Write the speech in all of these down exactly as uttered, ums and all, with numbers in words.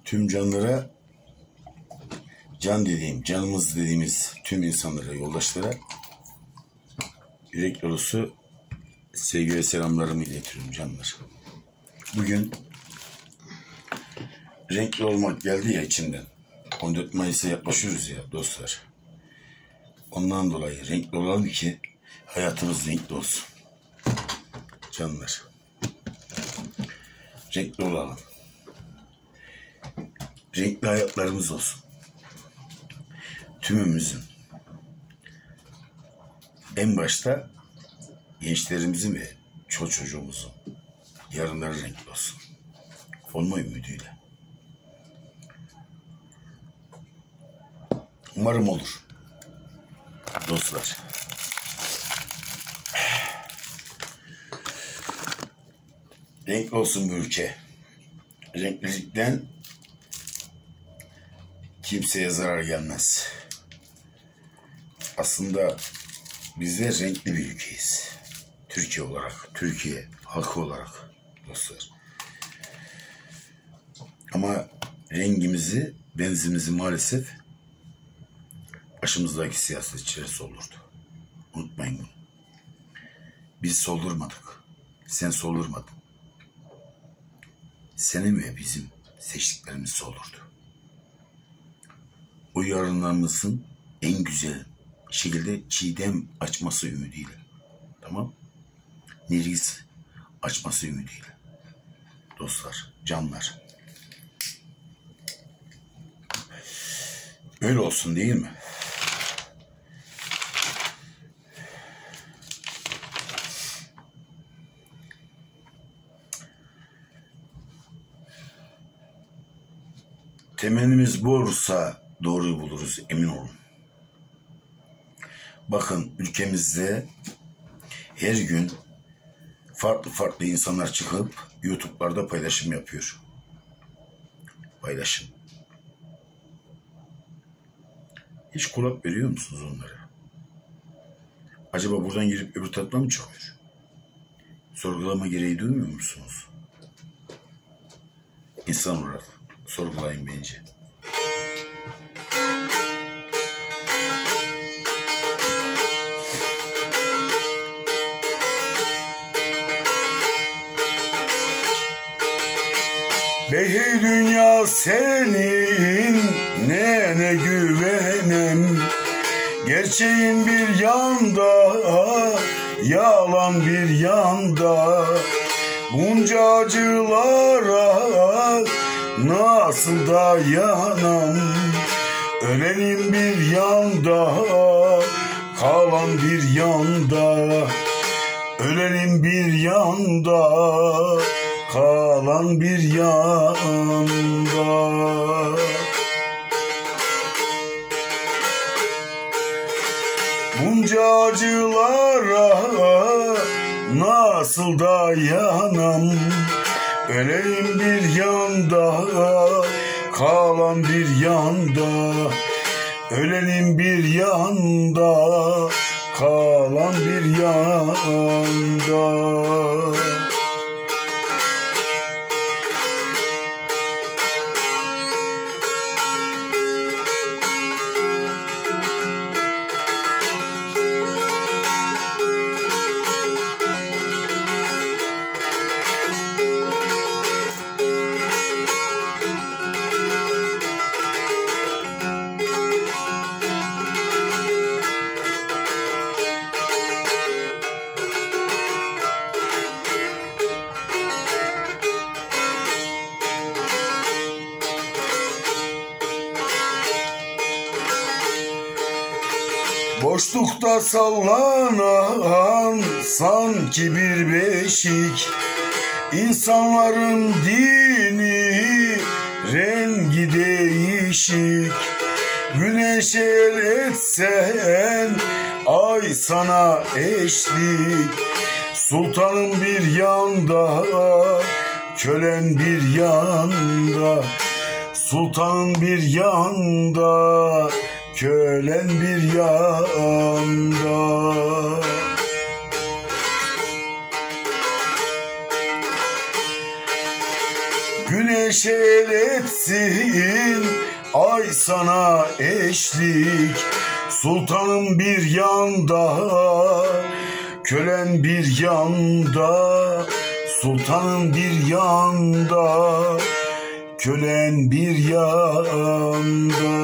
Tüm canlara, can dediğim, canımız dediğimiz tüm insanlara, yoldaşlara yürek dolusu sevgi ve selamlarımı iletiyorum canlar. Bugün renkli olmak geldi ya içinden. on dört Mayıs'a yaklaşıyoruz ya dostlar. Ondan dolayı renkli olalım ki hayatımız renkli olsun. Canlar. Renkli olalım. Renkli hayatlarımız olsun. Tümümüzün. En başta gençlerimizin ve çocuk çocuğumuzun yarınları renkli olsun. Olma ümidiyle. Umarım olur. Dostlar. Renkli olsun bu ülke. Renklilikten kimseye zarar gelmez. Aslında bizler renkli bir ülkeyiz. Türkiye olarak, Türkiye halkı olarak dostlar. Ama rengimizi, benzimizi maalesef başımızdaki siyasetçiler soldurdu. Unutmayın bunu. Biz soldurmadık. Sen soldurmadın. Senin ve bizim seçtiklerimiz soldurdu. O yarınlarımızın en güzel şekilde çiğdem açması ümidiyle. Tamam? Nergis açması ümidiyle. Dostlar, canlar. Öyle olsun değil mi? Temennimiz bu olursa doğruyu buluruz, emin olun. Bakın ülkemizde her gün farklı farklı insanlar çıkıp YouTube'larda paylaşım yapıyor. Paylaşım. Hiç kulak veriyor musunuz onlara? Acaba buradan girip öbür taraftan mı çıkıyor? Sorgulama gereği duymuyor musunuz? İnsan olarak sorgulayın bence. Behi dünya senin, ne ne güvenem. Gerçeğin bir yanda, yalan bir yanda. Bunca acılara nasıl dayanam? Ölenim bir yanda, kalan bir yanda. Ölenim bir yanda, kalan bir yanda. Bunca acılara nasıl dayanam? Öleyim bir yanda, kalan bir yanda. Ölenim bir yanda, kalan bir yanda. Boşlukta sallanan sanki bir beşik, İnsanların dini rengi değişik. Güneş el etsen ay sana eşlik. Sultanın bir yanda, kölen bir yanda. Sultanın bir yanda, kölen bir yanda. Güneş el etsin, ay sana eşlik. Sultanım bir yanda, kölen bir yanda. Sultanım bir yanda, kölen bir yanda.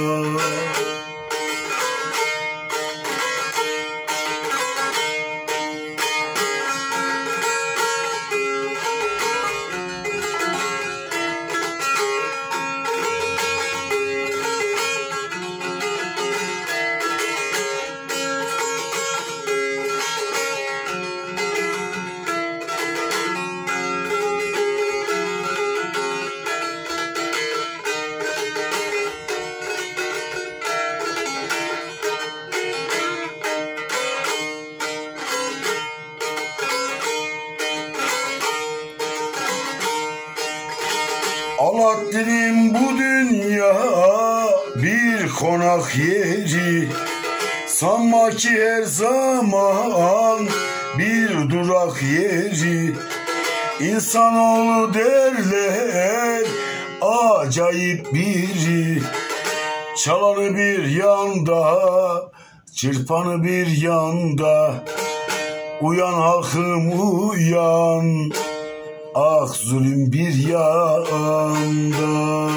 Alaaddin'im bu dünya bir konak yeri. Sanma ki her zaman bir durak yeri. İnsanoğlu derler acayip biri. Çalanı bir yanda, çırpanı bir yanda. Uyan halkım uyan, ah zulüm bir yanda.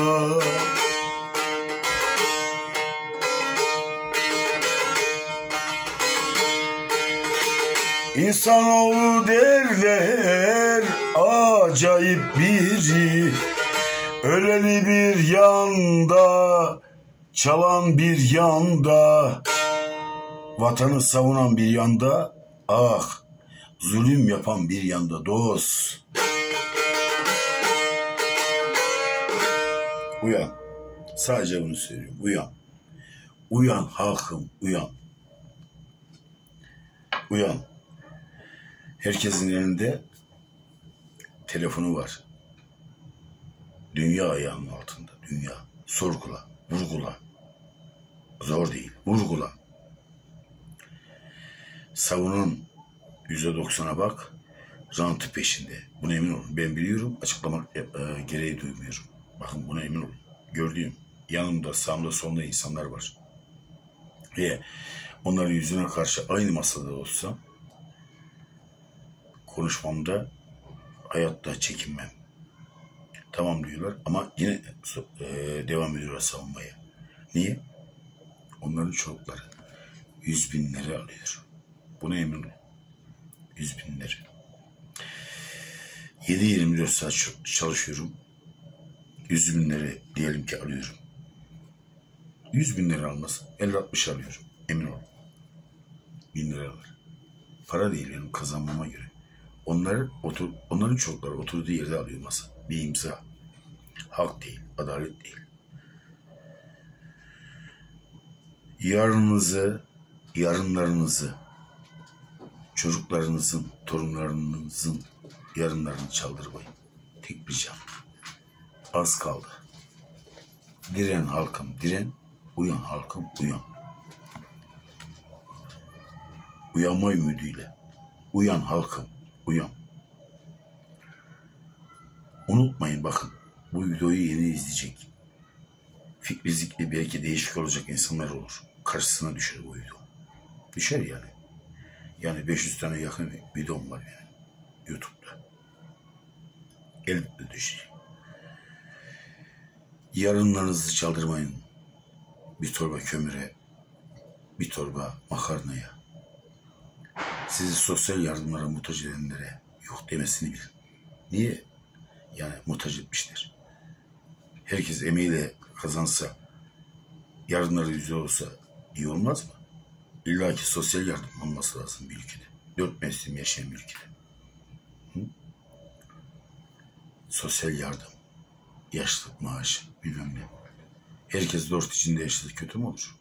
İnsanoğlu derler acayip biri. Öleni bir yanda, çalan bir yanda. Vatanı savunan bir yanda, ah zulüm yapan bir yanda dost. Uyan. Sadece bunu söylüyorum. Uyan. Uyan halkım, uyan. Uyan. Herkesin elinde telefonu var. Dünya ayağının altında. Dünya. Sorgula, vurgula. Zor değil. Vurgula. Savunun yüzde doksana bak. Rantı peşinde. Buna emin olun. Ben biliyorum. Açıklamak e, gereği duymuyorum. Bakın buna emin olun. Gördüğüm yanımda, sağımda, solumda insanlar var. Ve onların yüzüne karşı aynı masada olsam konuşmamda hayatta çekinmem. Tamam diyorlar ama yine e, devam ediyorlar savunmaya. Niye? Onların çocukları yüz binleri alıyor. Buna emin olun. Yüz binleri. yedi yirmi dört saat çalışıyorum. Yüz binleri diyelim ki alıyorum. Yüz binleri almaz. elli altmış alıyorum. Emin olun. Bin lira alır. Para değil benim kazanmama göre. Onlar, otur, onların çocukları oturduğu yerde alıyor masa. Bir imza. Hak değil, adalet değil. Yarınınızı, yarınlarınızı, çocuklarınızın, torunlarınızın yarınlarını çaldırmayın. Tek bir can. Az kaldı. Diren halkım, diren. Uyan halkım, uyan. Uyanma ümidiyle. Uyan halkım, uyan. Unutmayın bakın. Bu videoyu yeni izleyecek. Fikri zikri belki değişik olacak insanlar olur. Karşısına düşer bu video. Düşer yani. Yani beş yüz tane yakın bir videom var yani. YouTube'da. Elbette düşecek. Yarınlarınızı çaldırmayın. Bir torba kömüre, bir torba makarnaya. Sizi sosyal yardımlara muhtaç edenlere yok demesini bilin. Niye? Yani muhtaç etmişler. Herkes emeğiyle kazansa, yardımları yüzde olsa iyi olmaz mı? İlla ki sosyal yardım olması lazım bir ülkede. Dört mevsim yaşayan bir ülkede. Hı? Sosyal yardım, yaşlılık maaşı, bilmem ne. Herkes dört içinde yaşadı, kötü mü olur?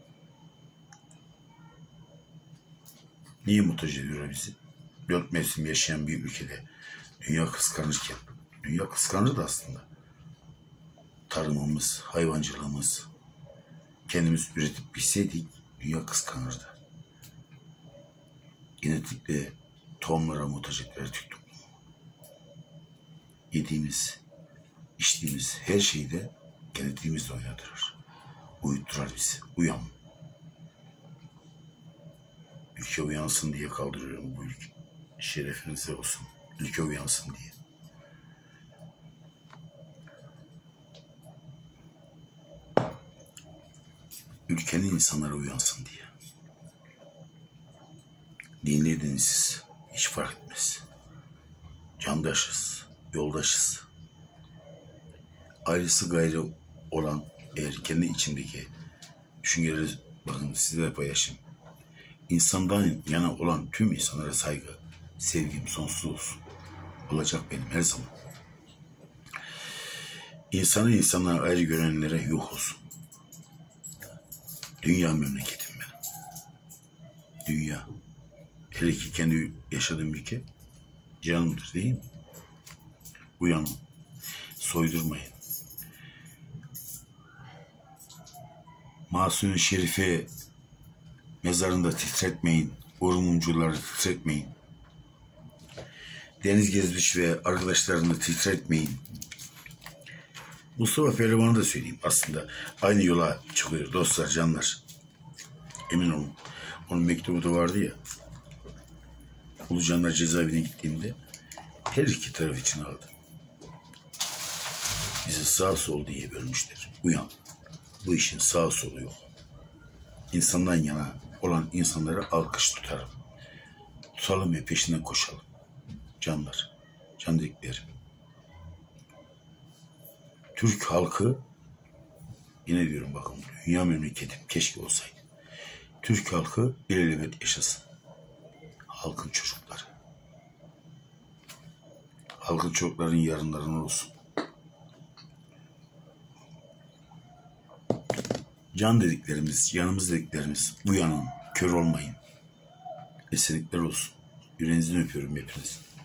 Niye muhtaç ediyorlar bizi? Dört mevsim yaşayan bir ülkede dünya kıskanırken, dünya kıskanırdı aslında. Tarımımız, hayvancılığımız, kendimiz üretip bilseydik dünya kıskanırdı. Genetikle tohumlara muhtaç ettiler Türk toplumu. Yediğimiz içtiğimiz her şeyi de genetiğimizle oynatır. Uyutturar bizi. Uyan. Ülke uyansın diye kaldırıyorum bu ülke. Şerefinize olsun. Ülke uyansın diye. Ülkenin insanları uyansın diye. Dinli dinsiz hiç fark etmez. Candaşız, yoldaşız. Ayrısı gayrı olan eğer kendi içimdeki düşünceleri bakın sizlerle paylaşayım. İnsandan yana olan tüm insanlara saygı, sevgim sonsuz olsun. Olacak benim her zaman. İnsanı insanlara ayrı görenlere yok olsun. Dünya memleketim benim. Dünya. Hele ki kendi yaşadığım ülke canımdır değil mi? Uyanın. Soydurmayın. Masum-i Şerife mezarında titretmeyin. Orumumcuları titretmeyin. Deniz Gezmiş ve arkadaşlarını titretmeyin. Mustafa Pehlivan'a da söyleyeyim. Aslında aynı yola çıkıyor dostlar, canlar. Emin olun. Onun mektubu da vardı ya. Ulucanlar cezaevine gittiğimde her iki taraf için aldı. Bizi sağ sol diye bölmüşler. Uyan. Bu işin sağ solu yok. İnsandan yana olan insanlara alkış tutarım. Tutalım ve peşinden koşalım. Canlar, can dediklerim. Türk halkı, yine diyorum bakın, dünya memleketim keşke olsaydı. Türk halkı ilelebet yaşasın. Halkın çocukları. Halkın çocukların yarınların olsun. Can dediklerimiz, yanımız dediklerimiz, uyanın, kör olmayın. Esenlikler olsun. Yüreğinizden öpüyorum hepiniz.